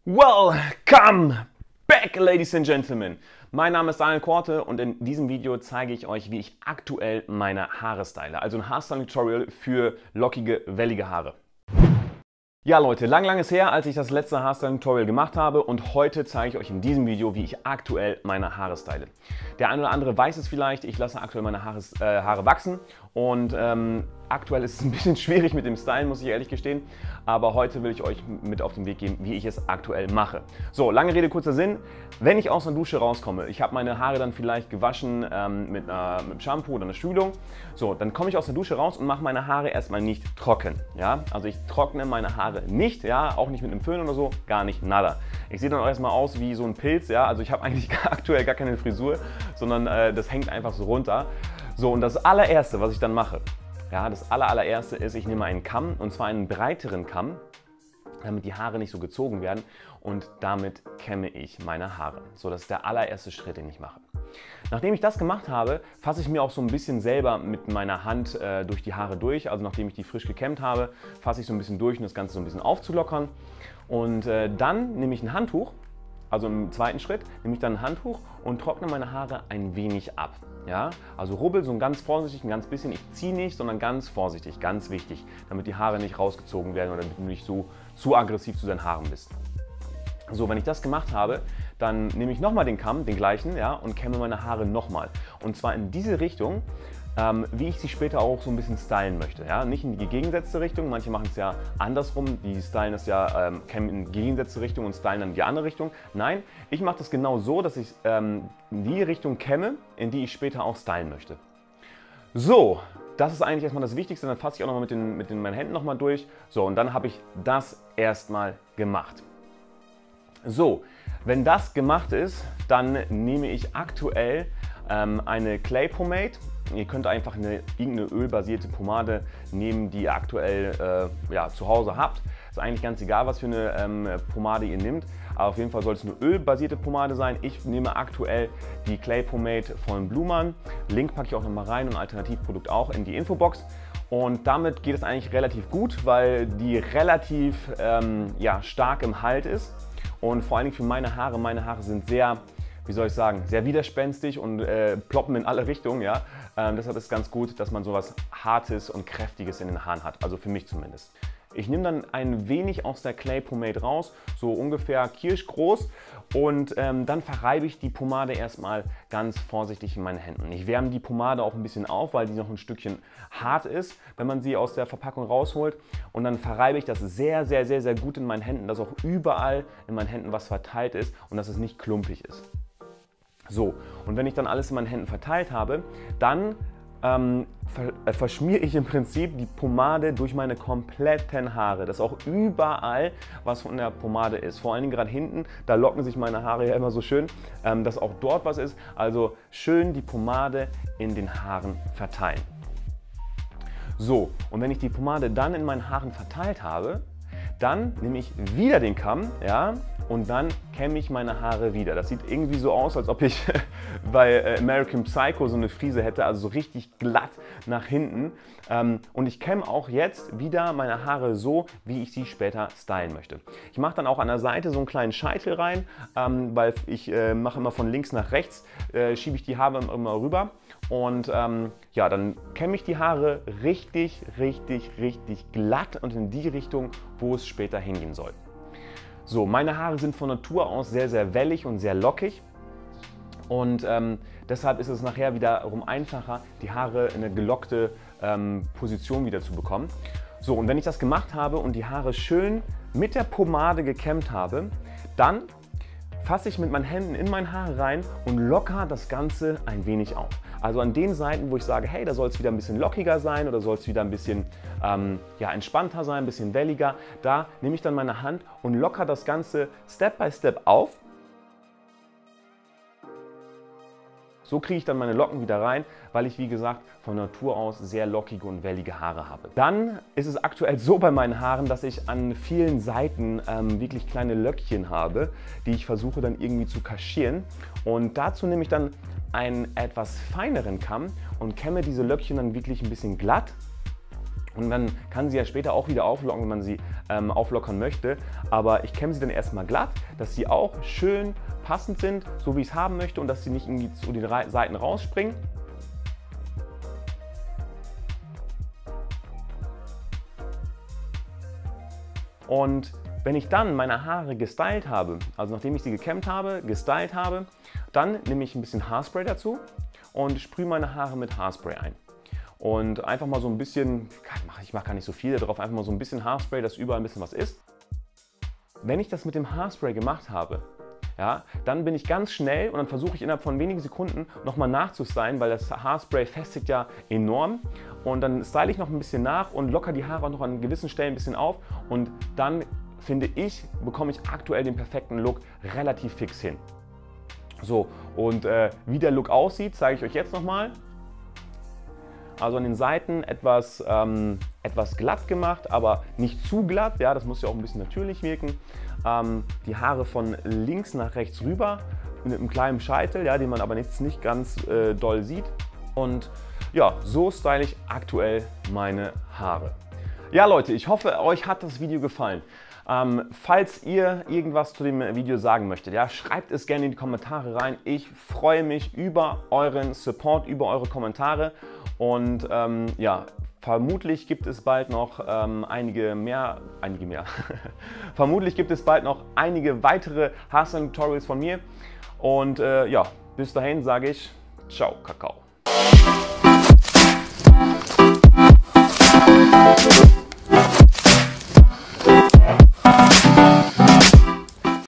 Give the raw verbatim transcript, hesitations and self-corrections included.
Welcome back, ladies and gentlemen. Mein Name ist Daniel Korte und in diesem Video zeige ich euch, wie ich aktuell meine Haare style. Also ein Haarstyling-Tutorial für lockige, wellige Haare. Ja Leute, lang, lang ist her, als ich das letzte Haarstyling-Tutorial gemacht habe und heute zeige ich euch in diesem Video, wie ich aktuell meine Haare style. Der eine oder andere weiß es vielleicht, ich lasse aktuell meine Haare, äh, Haare wachsen und ähm, aktuell ist es ein bisschen schwierig mit dem Stylen, muss ich ehrlich gestehen, aber heute will ich euch mit auf den Weg geben, wie ich es aktuell mache. So, lange Rede, kurzer Sinn. Wenn ich aus der Dusche rauskomme, ich habe meine Haare dann vielleicht gewaschen ähm, mit, einer, mit Shampoo oder einer Spülung, so, dann komme ich aus der Dusche raus und mache meine Haare erstmal nicht trocken. Ja? Also ich trockne meine Haare nicht, ja? Auch nicht mit einem Föhn oder so, gar nicht, nada. Ich sehe dann auch erstmal aus wie so ein Pilz, ja? Also ich habe eigentlich aktuell gar keine Frisur, sondern äh, das hängt einfach so runter. So, und das allererste, was ich dann mache, ja, das aller, allererste ist, ich nehme einen Kamm, und zwar einen breiteren Kamm, damit die Haare nicht so gezogen werden, und damit kämme ich meine Haare. So, das ist der allererste Schritt, den ich mache. Nachdem ich das gemacht habe, fasse ich mir auch so ein bisschen selber mit meiner Hand äh, durch die Haare durch. Also nachdem ich die frisch gekämmt habe, fasse ich so ein bisschen durch, um das Ganze so ein bisschen aufzulockern. Und äh, dann nehme ich ein Handtuch, also im zweiten Schritt nehme ich dann ein Handtuch und trockne meine Haare ein wenig ab. Ja? Also rubbel so ein ganz vorsichtig, ein ganz bisschen. Ich ziehe nicht, sondern ganz vorsichtig, ganz wichtig, damit die Haare nicht rausgezogen werden oder damit du nicht so zu aggressiv zu deinen Haaren bist. So, wenn ich das gemacht habe, dann nehme ich nochmal den Kamm, den gleichen, ja, und kämme meine Haare nochmal. Und zwar in diese Richtung, ähm, wie ich sie später auch so ein bisschen stylen möchte. Ja? Nicht in die gegengesetzte Richtung, manche machen es ja andersrum, die stylen es ja, ähm, kämmen in die gegengesetzte Richtung und stylen dann in die andere Richtung. Nein, ich mache das genau so, dass ich ähm, in die Richtung kämme, in die ich später auch stylen möchte. So, das ist eigentlich erstmal das Wichtigste, dann fasse ich auch nochmal mit, den, mit den, meinen Händen nochmal durch. So, und dann habe ich das erstmal gemacht. So, wenn das gemacht ist, dann nehme ich aktuell ähm, eine Clay Pomade. Ihr könnt einfach eine, irgendeine ölbasierte Pomade nehmen, die ihr aktuell äh, ja, zu Hause habt. Ist eigentlich ganz egal, was für eine ähm, Pomade ihr nehmt. Aber auf jeden Fall soll es eine ölbasierte Pomade sein. Ich nehme aktuell die Clay Pomade von Blumann. Link packe ich auch nochmal rein und Alternativprodukt auch in die Infobox. Und damit geht es eigentlich relativ gut, weil die relativ ähm, ja, stark im Halt ist. Und vor allen Dingen für meine Haare, meine Haare sind sehr, wie soll ich sagen, sehr widerspenstig und äh, ploppen in alle Richtungen. Ja? Ähm, deshalb ist es ganz gut, dass man sowas Hartes und Kräftiges in den Haaren hat, also für mich zumindest. Ich nehme dann ein wenig aus der Clay Pomade raus, so ungefähr kirschgroß, und ähm, dann verreibe ich die Pomade erstmal ganz vorsichtig in meinen Händen. Ich wärme die Pomade auch ein bisschen auf, weil die noch ein Stückchen hart ist, wenn man sie aus der Verpackung rausholt, und dann verreibe ich das sehr, sehr, sehr, sehr gut in meinen Händen, dass auch überall in meinen Händen was verteilt ist und dass es nicht klumpig ist. So, und wenn ich dann alles in meinen Händen verteilt habe, dann Ähm, ver verschmiere ich im Prinzip die Pomade durch meine kompletten Haare, dass auch überall was von der Pomade ist. Vor allen Dingen gerade hinten, da locken sich meine Haare ja immer so schön, ähm, dass auch dort was ist. Also schön die Pomade in den Haaren verteilen. So, und wenn ich die Pomade dann in meinen Haaren verteilt habe, dann nehme ich wieder den Kamm, ja, und dann kämme ich meine Haare wieder. Das sieht irgendwie so aus, als ob ich bei American Psycho so eine Frise hätte, also so richtig glatt nach hinten. Und ich kämme auch jetzt wieder meine Haare so, wie ich sie später stylen möchte. Ich mache dann auch an der Seite so einen kleinen Scheitel rein, weil ich mache immer von links nach rechts, schiebe ich die Haare immer rüber. Und ähm, ja, dann kämme ich die Haare richtig, richtig, richtig glatt und in die Richtung, wo es später hingehen soll. So, meine Haare sind von Natur aus sehr, sehr wellig und sehr lockig. Und ähm, deshalb ist es nachher wiederum einfacher, die Haare in eine gelockte ähm, Position wieder zu bekommen. So, und wenn ich das gemacht habe und die Haare schön mit der Pomade gekämmt habe, dann fasse ich mit meinen Händen in meine Haare rein und locker das Ganze ein wenig auf. Also an den Seiten, wo ich sage, hey, da soll es wieder ein bisschen lockiger sein oder soll es wieder ein bisschen ähm, ja, entspannter sein, ein bisschen welliger, da nehme ich dann meine Hand und locker das Ganze Step by Step auf. So kriege ich dann meine Locken wieder rein, weil ich, wie gesagt, von Natur aus sehr lockige und wellige Haare habe. Dann ist es aktuell so bei meinen Haaren, dass ich an vielen Seiten ähm, wirklich kleine Löckchen habe, die ich versuche dann irgendwie zu kaschieren. Und dazu nehme ich dann einen etwas feineren Kamm und kämme diese Löckchen dann wirklich ein bisschen glatt. Und man kann sie ja später auch wieder auflocken, wenn man sie ähm, auflockern möchte. Aber ich kämme sie dann erstmal glatt, dass sie auch schön passend sind, so wie ich es haben möchte und dass sie nicht irgendwie zu den Seiten rausspringen. Und wenn ich dann meine Haare gestylt habe, also nachdem ich sie gekämmt habe, gestylt habe, dann nehme ich ein bisschen Haarspray dazu und sprühe meine Haare mit Haarspray ein. Und einfach mal so ein bisschen, ich mache gar nicht so viel darauf, einfach mal so ein bisschen Haarspray, dass überall ein bisschen was ist. Wenn ich das mit dem Haarspray gemacht habe, ja, dann bin ich ganz schnell und dann versuche ich innerhalb von wenigen Sekunden nochmal nachzustylen, weil das Haarspray festigt ja enorm. Und dann style ich noch ein bisschen nach und locker die Haare auch noch an gewissen Stellen ein bisschen auf. Und dann, finde ich, bekomme ich aktuell den perfekten Look relativ fix hin. So, und äh, wie der Look aussieht, zeige ich euch jetzt nochmal. Also an den Seiten etwas, ähm, etwas glatt gemacht, aber nicht zu glatt. Ja, das muss ja auch ein bisschen natürlich wirken. Ähm, die Haare von links nach rechts rüber mit einem kleinen Scheitel, ja, den man aber jetzt nicht ganz äh, doll sieht. Und ja, so style ich aktuell meine Haare. Ja Leute, ich hoffe, euch hat das Video gefallen. Ähm, falls ihr irgendwas zu dem Video sagen möchtet, ja, schreibt es gerne in die Kommentare rein. Ich freue mich über euren Support, über eure Kommentare. Und ähm, ja, vermutlich gibt es bald noch ähm, einige mehr, einige mehr. vermutlich gibt es bald noch einige weitere Haarstyling-Tutorials von mir. Und äh, ja, bis dahin sage ich, ciao, Kakao.